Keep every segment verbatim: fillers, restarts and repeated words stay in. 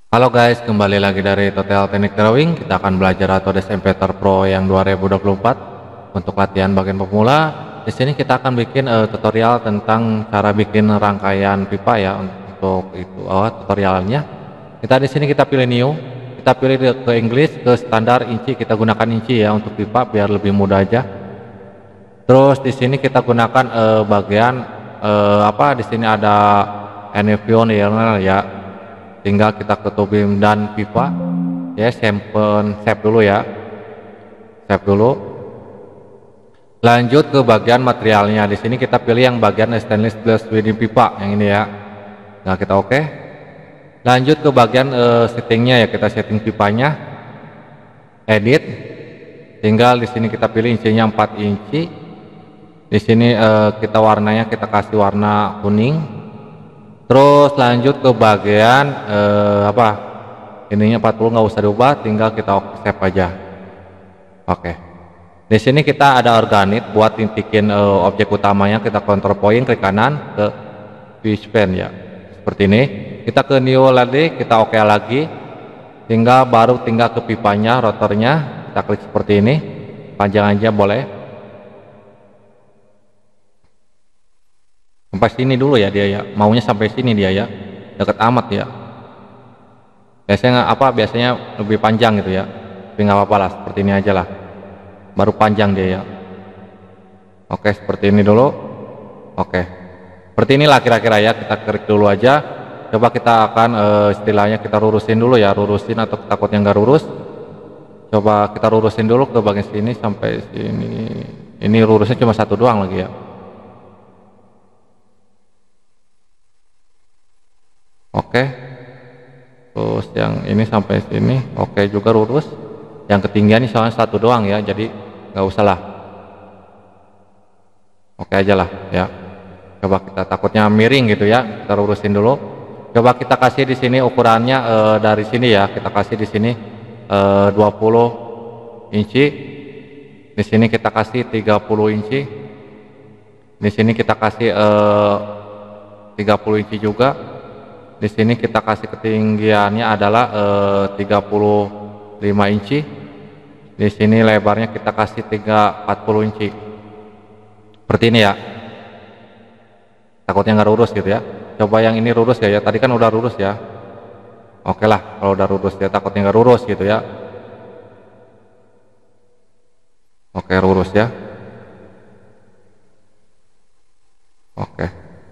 Halo guys, kembali lagi dari Total Teknik Drawing. Kita akan belajar Autodesk Inventor Pro yang dua ribu dua puluh empat untuk latihan bagian pemula. Di sini kita akan bikin uh, tutorial tentang cara bikin rangkaian pipa ya untuk itu oh, tutorialnya. Kita di sini kita pilih new, kita pilih ke English, ke standar inci, kita gunakan inci ya untuk pipa biar lebih mudah aja. Terus di sini kita gunakan uh, bagian uh, apa di sini ada Enivion ya. Tinggal kita ke tubing dan pipa ya, simpen save dulu ya, save dulu. Lanjut ke bagian materialnya. Di sini kita pilih yang bagian stainless glass winding pipa yang ini ya. Nah kita oke. Lanjut ke bagian uh, settingnya ya, kita setting pipanya, edit. Tinggal di sini kita pilih incinya empat inci. Di sini uh, kita warnanya kita kasih warna kuning. Terus lanjut ke bagian eh, apa ininya empat puluh, nggak usah diubah, tinggal kita save aja. Oke, di sini kita ada organik buat tintikin eh, objek utamanya. Kita control point klik kanan ke view span ya, seperti ini. Kita ke new lagi, kita oke lagi, tinggal baru tinggal ke pipanya, rotornya kita klik seperti ini, panjang aja boleh. Sampai sini dulu ya dia ya, maunya sampai sini dia ya, deket amat ya. Biasanya apa biasanya lebih panjang gitu ya, tapi nggak apa-apa lah, seperti ini aja lah, baru panjang dia ya. Oke, seperti ini dulu. Oke, seperti inilah kira-kira ya. Kita klik dulu aja, coba kita akan e, istilahnya kita lurusin dulu ya, lurusin atau takutnya nggak lurus. Coba kita lurusin dulu ke bagian sini sampai sini. Ini lurusnya cuma satu doang lagi ya. Oke, terus yang ini sampai sini oke juga lurus. Yang ketinggian ini soalnya satu doang ya, jadi nggak usah lah, oke aja lah ya. Coba kita takutnya miring gitu ya, kita lurusin dulu. Coba kita kasih di sini ukurannya e, dari sini ya, kita kasih di sini e, dua puluh inci. Di sini kita kasih tiga puluh inci. Di sini kita kasih e, tiga puluh inci juga. Di sini kita kasih ketinggiannya adalah eh, tiga puluh lima inci. Di sini lebarnya kita kasih tiga empat puluh inci. Seperti ini ya. Takutnya nggak lurus gitu ya. Coba yang ini lurus ya, ya. Tadi kan udah lurus ya. Oke lah, kalau udah lurus ya, takutnya nggak lurus gitu ya. Oke, lurus ya. Oke.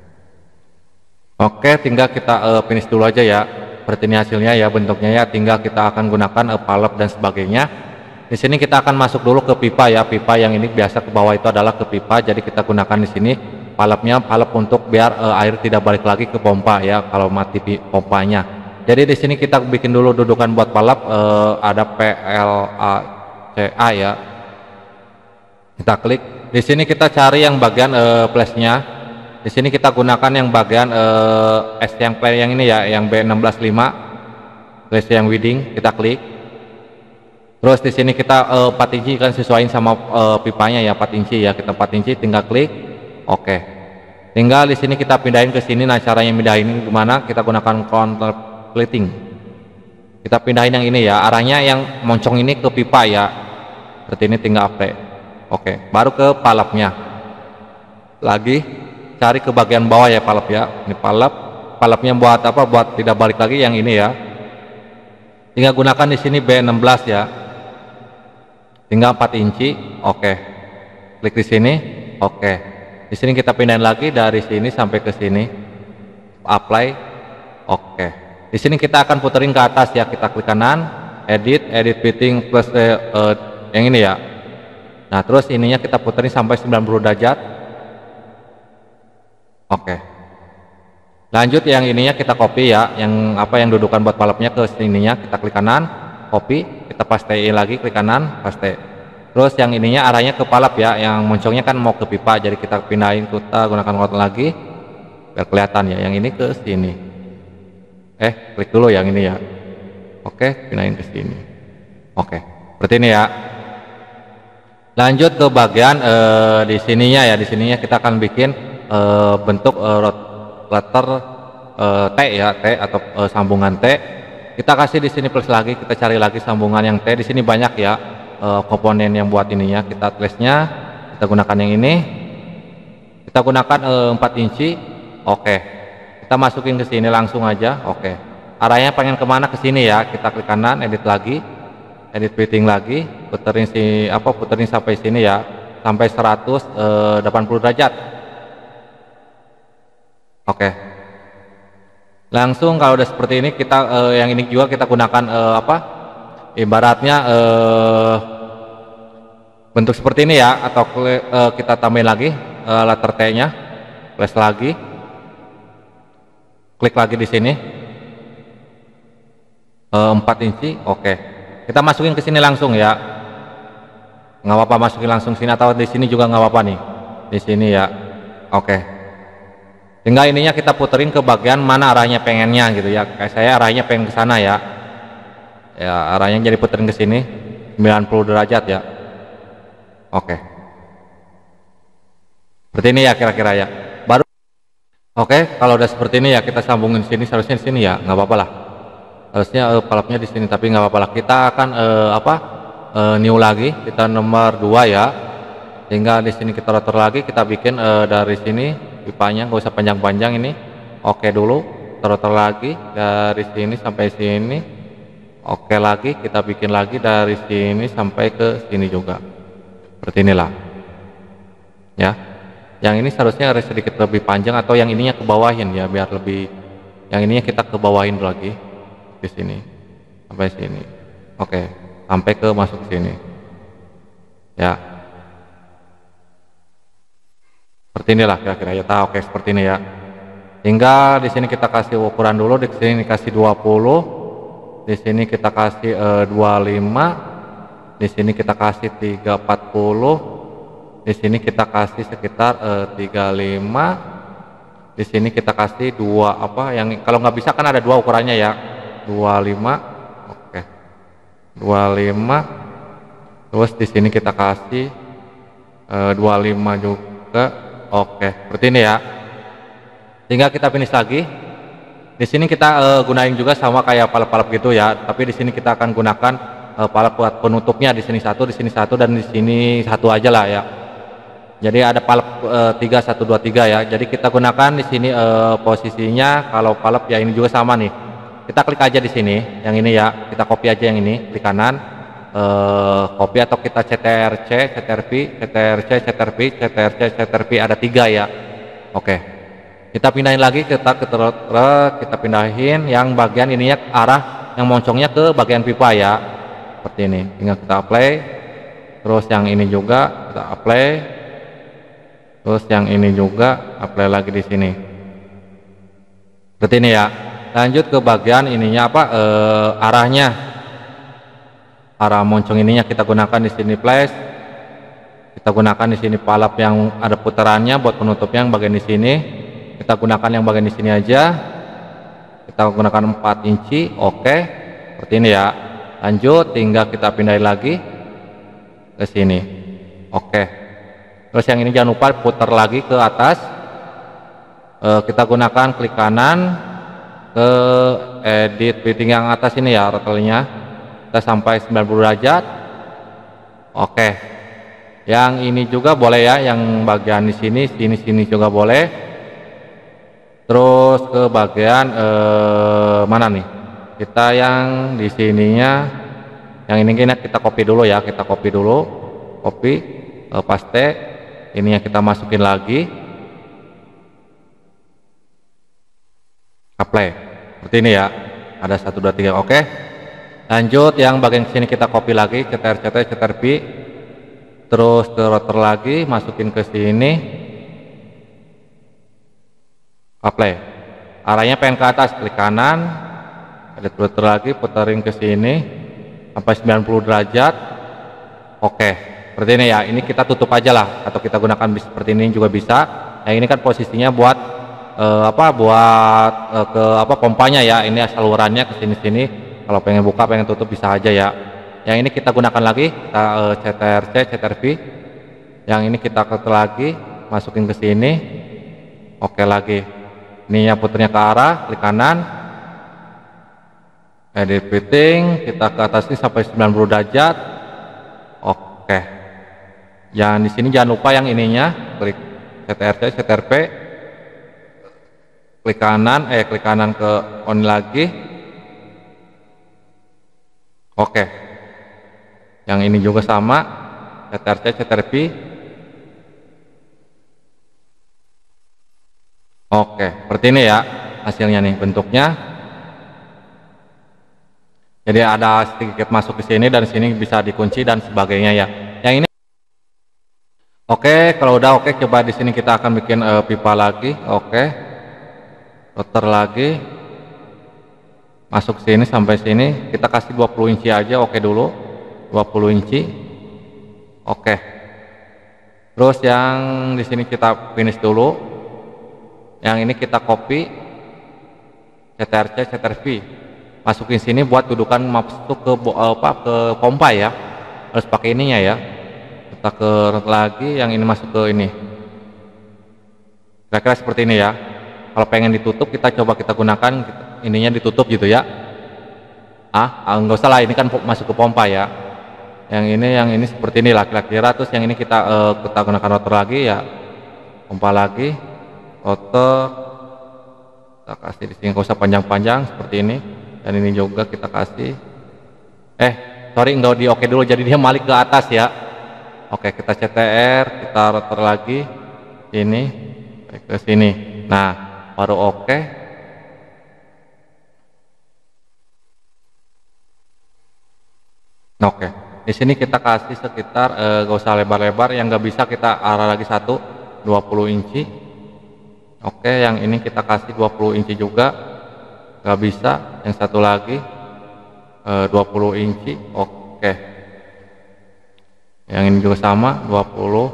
Oke, tinggal kita uh, finish dulu aja ya. Seperti ini hasilnya ya, bentuknya ya. Tinggal kita akan gunakan uh, palep dan sebagainya. Di sini kita akan masuk dulu ke pipa ya. Pipa yang ini biasa ke bawah itu adalah ke pipa. Jadi kita gunakan di sini palepnya, palep untuk biar uh, air tidak balik lagi ke pompa ya. Kalau mati pompanya. Jadi di sini kita bikin dulu dudukan buat palep. Uh, ada P L A C A ya. Kita klik. Di sini kita cari yang bagian uh, flashnya. Di sini kita gunakan yang bagian eh, S yang play yang ini ya, yang B enam belas lima, flash yang winding, kita klik. Terus di sini kita eh, empat inci kan sesuaiin sama eh, pipanya ya, empat inci ya, kita empat inci, tinggal klik. Oke. Tinggal di sini kita pindahin ke sini. Nah, caranya pindahin gimana? Kita gunakan counter plating. Kita pindahin yang ini ya, arahnya yang moncong ini ke pipa ya. Seperti ini, tinggal apply. Oke, baru ke palepnya. Lagi cari ke bagian bawah ya palep ya. Ini palep, palepnya buat apa? Buat tidak balik lagi yang ini ya. Tinggal gunakan di sini B enam belas ya. Tinggal empat inci. Oke. Klik di sini. Oke. Di sini kita pindahin lagi dari sini sampai ke sini. Apply. Oke. Di sini kita akan puterin ke atas ya. Kita klik kanan, edit, edit fitting plus eh, eh, yang ini ya. Nah, terus ininya kita puterin sampai sembilan puluh derajat. Oke, lanjut yang ininya kita copy ya, yang apa yang dudukan buat palepnya ke sininya, kita klik kanan, copy, kita pastein lagi, klik kanan, paste. Terus yang ininya arahnya ke palep ya, yang moncongnya kan mau ke pipa, jadi kita pindahin, kita gunakan kontrol lagi biar kelihatan ya, yang ini ke sini. Eh, klik dulu yang ini ya. Oke, pindahin ke sini. Oke, seperti ini ya. Lanjut ke bagian eh, di sininya ya, di sininya kita akan bikin E, bentuk e, letter e, T ya, T atau e, sambungan T. kita kasih di sini plus lagi, kita cari lagi sambungan yang T. Di sini banyak ya uh, komponen yang buat ininya. Kita tulisnya, kita gunakan yang ini. Kita gunakan uh, empat inci. Oke. Kita masukin ke sini langsung aja. Oke. Arahnya pengen kemana, ke sini ya. Kita klik kanan, edit lagi, edit fitting lagi, puterin si apa puterin sampai sini ya, sampai seratus delapan puluh derajat. Oke. Langsung kalau udah seperti ini kita eh, yang ini juga kita gunakan eh, apa? Ibaratnya eh, bentuk seperti ini ya, atau eh, kita tambahin lagi eh, letter T-nya, plus lagi, klik lagi di sini eh, empat inci. Oke. Kita masukin ke sini langsung ya, nggak apa-apa masukin langsung sini, atau di sini juga nggak apa-apa nih, di sini ya. Oke. Tinggal ininya kita puterin ke bagian mana arahnya pengennya gitu ya. Kayak saya arahnya pengen ke sana ya. Ya, arahnya jadi puterin ke sini sembilan puluh derajat ya. Oke. Seperti ini ya kira-kira ya. Baru oke, kalau udah seperti ini ya kita sambungin sini, seharusnya di sini ya, nggak apa-apa lah. Harusnya uh, palapnya di sini, tapi nggak apa-apa lah. Kita akan uh, apa? Uh, new lagi, kita nomor dua ya. Tinggal di sini kita rotor lagi, kita bikin uh, dari sini pipanya, nggak usah panjang-panjang ini. Oke dulu, rotor lagi dari sini sampai sini. Oke lagi, kita bikin lagi dari sini sampai ke sini juga. Seperti inilah. Ya. Yang ini seharusnya harus sedikit lebih panjang, atau yang ininya ke bawahin ya, biar lebih. Yang ininya kita ke bawahin lagi di sini sampai sini. Oke, sampai ke masuk sini. Ya. Seperti inilah kira-kira ya. Tahu oke seperti ini ya. Hingga di sini kita kasih ukuran dulu, di sini kasih dua puluh, di sini kita kasih eh, dua puluh lima, di sini kita kasih tiga ratus empat puluh, di sini kita kasih sekitar eh, tiga puluh lima, di sini kita kasih dua apa yang kalau nggak bisa kan ada dua ukurannya ya, dua puluh lima. Oke, dua puluh lima. Terus di sini kita kasih eh, dua puluh lima juga. Oke, seperti ini ya. Tinggal kita finish lagi. Di sini kita uh, gunain juga sama kayak palap-palap gitu ya. Tapi di sini kita akan gunakan uh, palap buat penutupnya. Di sini satu, di sini satu, dan di sini satu aja lah ya. Jadi ada palap uh, tiga satu dua tiga ya. Jadi kita gunakan di sini uh, posisinya. Kalau palap ya ini juga sama nih. Kita klik aja di sini. Yang ini ya. Kita copy aja yang ini. Klik kanan. Uh, copy atau kita C T R C, C T R V, C T R C, C T R V, C T R C, C T R V, ada tiga ya. Oke, kita pindahin lagi, kita kita, kita pindahin yang bagian ininya arah yang moncongnya ke bagian pipa ya, seperti ini. Tinggal kita apply, terus yang ini juga kita apply, terus yang ini juga apply lagi di sini. Seperti ini ya. Lanjut ke bagian ininya apa? Uh, arahnya. Arah moncong ininya kita gunakan di sini flash, kita gunakan di sini palap yang ada putarannya buat penutupnya yang bagian di sini. Kita gunakan yang bagian di sini aja. Kita gunakan empat inci. Oke, seperti ini ya. Lanjut, tinggal kita pindahin lagi ke sini. Oke. Terus yang ini jangan lupa putar lagi ke atas. E, kita gunakan klik kanan ke edit fitting yang atas ini ya, rotornya. Kita sampai sembilan puluh derajat. Oke, yang ini juga boleh ya, yang bagian di sini sini sini juga boleh. Terus ke bagian eh, mana nih, kita yang di sininya, yang ini kita copy dulu ya, kita copy dulu, copy eh, paste, ini yang kita masukin lagi, apply seperti ini ya, ada satu dua tiga. Oke. Lanjut yang bagian sini kita copy lagi, C T R C T, C T R V, terus ke rotor lagi, masukin ke sini, apply. Arahnya pengen ke atas, klik kanan, edit rotor lagi, puterin ke sini sampai sembilan puluh derajat. Oke, seperti ini ya. Ini kita tutup aja lah, atau kita gunakan seperti ini juga bisa. Yang ini kan posisinya buat eh, apa? Buat eh, ke apa pompanya ya. Ini salurannya ke sini-sini. Kalau pengen buka, pengen tutup bisa aja ya. Yang ini kita gunakan lagi, kita uh, C T R C, C T R V. Yang ini kita klik lagi, masukin ke sini. Oke lagi. Ini yang puternya ke arah, klik kanan. edit fitting, kita ke atas ini sampai sembilan puluh derajat. Oke. Yang di sini jangan lupa yang ininya, klik C T R C, C T R P, klik kanan, eh klik kanan ke on lagi. Oke. Yang ini juga sama, C T R C, C T R P. Oke, seperti ini ya hasilnya nih bentuknya. Jadi ada sedikit masuk ke sini dan sini bisa dikunci dan sebagainya ya. Yang ini oke, kalau udah oke, coba di sini kita akan bikin uh, pipa lagi. Oke. Putar lagi. Masuk sini sampai sini, kita kasih dua puluh inci aja, oke dulu. dua puluh inci. Oke. Terus yang di sini kita finish dulu. Yang ini kita copy C T R C, C T R V. Masukin sini buat dudukan masuk ke apa ke pompa ya. Harus pakai ininya ya. Kita ke lagi, yang ini masuk ke ini. Kira-kira seperti ini ya. Kalau pengen ditutup, kita coba kita gunakan ininya ditutup gitu ya. Ah, nggak usah lah, ini kan masuk ke pompa ya. Yang ini, yang ini seperti ini lah kira-kira. Terus yang ini kita uh, kita gunakan rotor lagi ya. Pompa lagi, rotor. Kita kasih di sini, nggak usah panjang-panjang seperti ini. Dan ini juga kita kasih. Eh, sorry nggak di oke dulu, jadi dia balik ke atas ya. Oke, kita C T R, kita rotor lagi, ini, ke sini. Nah, baru oke. Nah, oke. Di sini kita kasih sekitar, eh, gak usah lebar-lebar, yang nggak bisa kita arah lagi satu, dua puluh inci. Oke, yang ini kita kasih dua puluh inci juga, nggak bisa. Yang satu lagi, eh, dua puluh inci. Oke. Yang ini juga sama, dua puluh.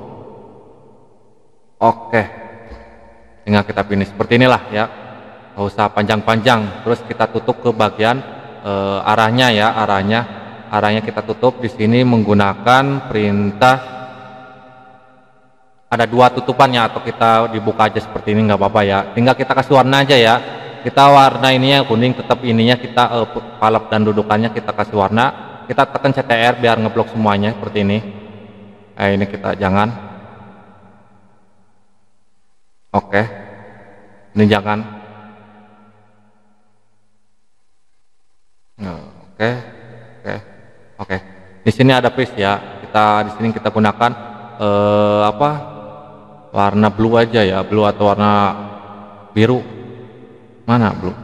Oke. Tinggal kita finish seperti inilah ya. Nggak usah panjang-panjang. Terus kita tutup ke bagian eh, arahnya ya, arahnya. Arahnya kita tutup di sini menggunakan perintah. Ada dua tutupannya, atau kita dibuka aja seperti ini nggak apa-apa ya. Tinggal kita kasih warna aja ya. Kita warna ininya kuning, tetap ininya kita eh, palap dan dudukannya kita kasih warna. Kita tekan C T R biar ngeblok semuanya seperti ini. Eh, ini kita jangan. Oke. Ini jangan. Nah, oke. Oke. Oke. Di sini ada piece ya. Kita di sini kita gunakan eh, apa? Warna blue aja ya, blue atau warna biru. Mana blue?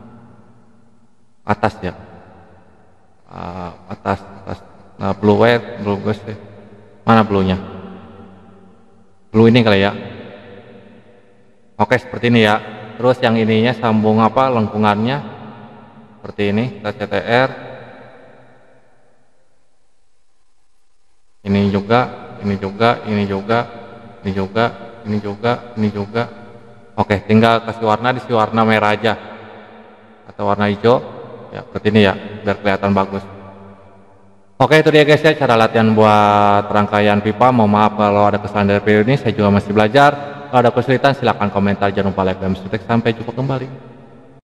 Atas ya. Uh, atas, atas. Nah, blue white, blue guys. Mana blue-nya? Blue ini kali ya. Oke, seperti ini ya. Terus yang ininya sambung apa? Lengkungannya seperti ini. Kita C T R. Ini juga, ini juga, ini juga, ini juga, ini juga, ini juga. Oke, tinggal kasih warna, di warna merah aja atau warna hijau ya, seperti ini ya, biar kelihatan bagus. Oke, itu dia guys ya cara latihan buat rangkaian pipa. Mohon maaf kalau ada kesalahan dari video ini, saya juga masih belajar. Kalau ada kesulitan silahkan komentar, jangan lupa like dan subscribe. Sampai jumpa kembali.